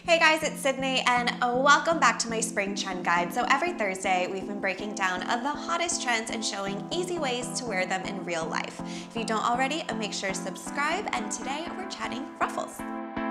Hey guys, it's Sydney and welcome back to my spring trend guide. So every Thursday, we've been breaking down the hottest trends and showing easy ways to wear them in real life. If you don't already, make sure to subscribe, and today we're chatting ruffles.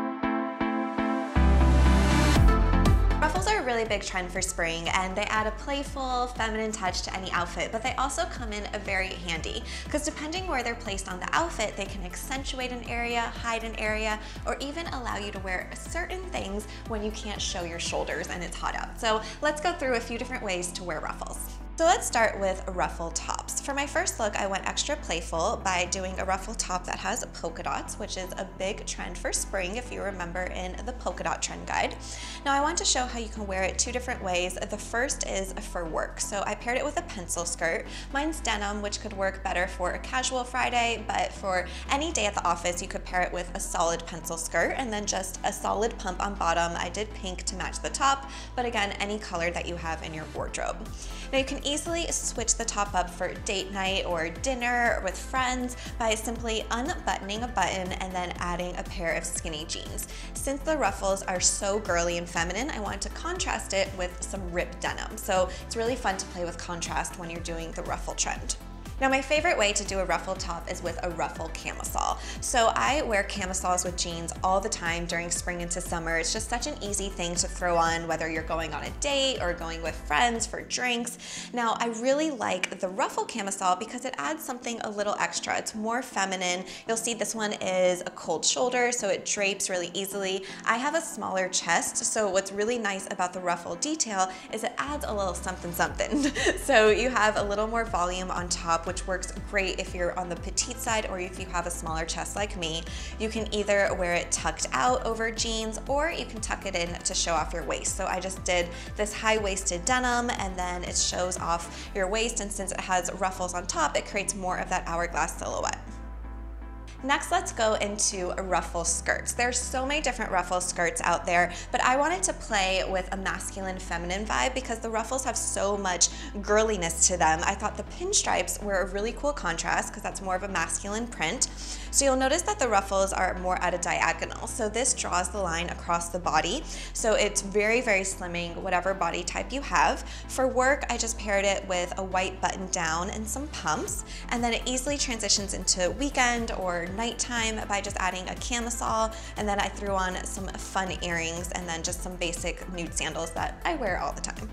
Ruffles are a really big trend for spring, and they add a playful, feminine touch to any outfit, but they also come in very handy because depending where they're placed on the outfit, they can accentuate an area, hide an area, or even allow you to wear certain things when you can't show your shoulders and it's hot out. So let's go through a few different ways to wear ruffles. So let's start with ruffle tops. For my first look, I went extra playful by doing a ruffle top that has polka dots, which is a big trend for spring if you remember in the polka dot trend guide. Now I want to show how you can wear it two different ways. The first is for work. So I paired it with a pencil skirt. Mine's denim, which could work better for a casual Friday, but for any day at the office, you could pair it with a solid pencil skirt and then just a solid pump on bottom. I did pink to match the top, but again, any color that you have in your wardrobe. Now you can easily switch the top up for date night or dinner or with friends by simply unbuttoning a button and then adding a pair of skinny jeans. Since the ruffles are so girly and feminine, I wanted to contrast it with some ripped denim. So it's really fun to play with contrast when you're doing the ruffle trend. Now my favorite way to do a ruffle top is with a ruffle camisole. So I wear camisoles with jeans all the time during spring into summer. It's just such an easy thing to throw on whether you're going on a date or going with friends for drinks. Now I really like the ruffle camisole because it adds something a little extra. It's more feminine. You'll see this one is a cold shoulder, so it drapes really easily. I have a smaller chest, so what's really nice about the ruffle detail is it adds a little something something. So you have a little more volume on top, which works great if you're on the petite side or if you have a smaller chest like me. You can either wear it tucked out over jeans or you can tuck it in to show off your waist. So I just did this high-waisted denim and then it shows off your waist, and since it has ruffles on top, it creates more of that hourglass silhouette. Next, let's go into ruffle skirts. There's so many different ruffle skirts out there, but I wanted to play with a masculine feminine vibe because the ruffles have so much girliness to them. I thought the pinstripes were a really cool contrast because that's more of a masculine print. So you'll notice that the ruffles are more at a diagonal. So this draws the line across the body. So it's very, very slimming whatever body type you have. For work, I just paired it with a white button down and some pumps, and then it easily transitions into weekend or nighttime by just adding a camisole, and then I threw on some fun earrings and then just some basic nude sandals that I wear all the time.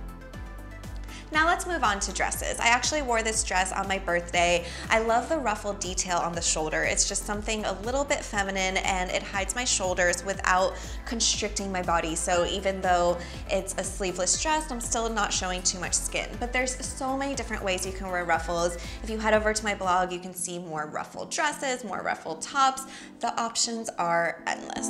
Now let's move on to dresses. I actually wore this dress on my birthday. I love the ruffle detail on the shoulder. It's just something a little bit feminine and it hides my shoulders without constricting my body. So even though it's a sleeveless dress, I'm still not showing too much skin. But there's so many different ways you can wear ruffles. If you head over to my blog, you can see more ruffle dresses, more ruffle tops. The options are endless.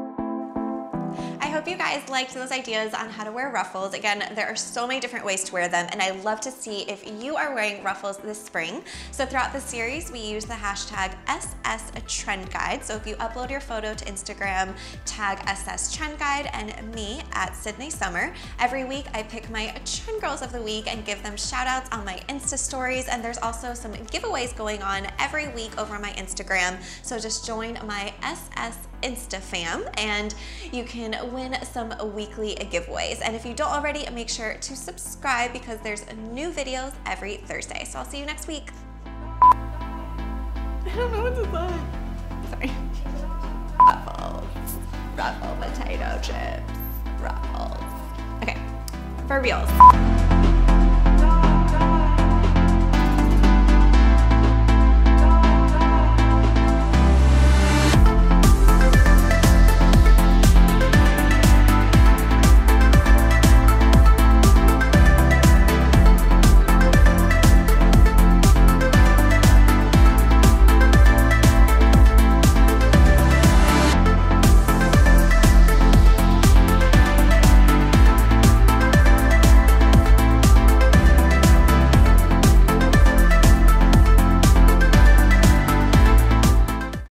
I hope you guys liked those ideas on how to wear ruffles. Again, there are so many different ways to wear them, and I love to see if you are wearing ruffles this spring. So throughout the series, we use the hashtag #SSTrendGuide. So if you upload your photo to Instagram, tag #SSTrendGuide and me at Sydney Summer. Every week, I pick my trend girls of the week and give them shout outs on my Insta stories, and there's also some giveaways going on every week over on my Instagram. So just join my SS Insta fam and you can win some weekly giveaways. And if you don't already, make sure to subscribe because there's new videos every Thursday. So I'll see you next week. I don't know what to say. Sorry. Ruffles. Ruffle potato chips. Ruffles. Okay, for reals.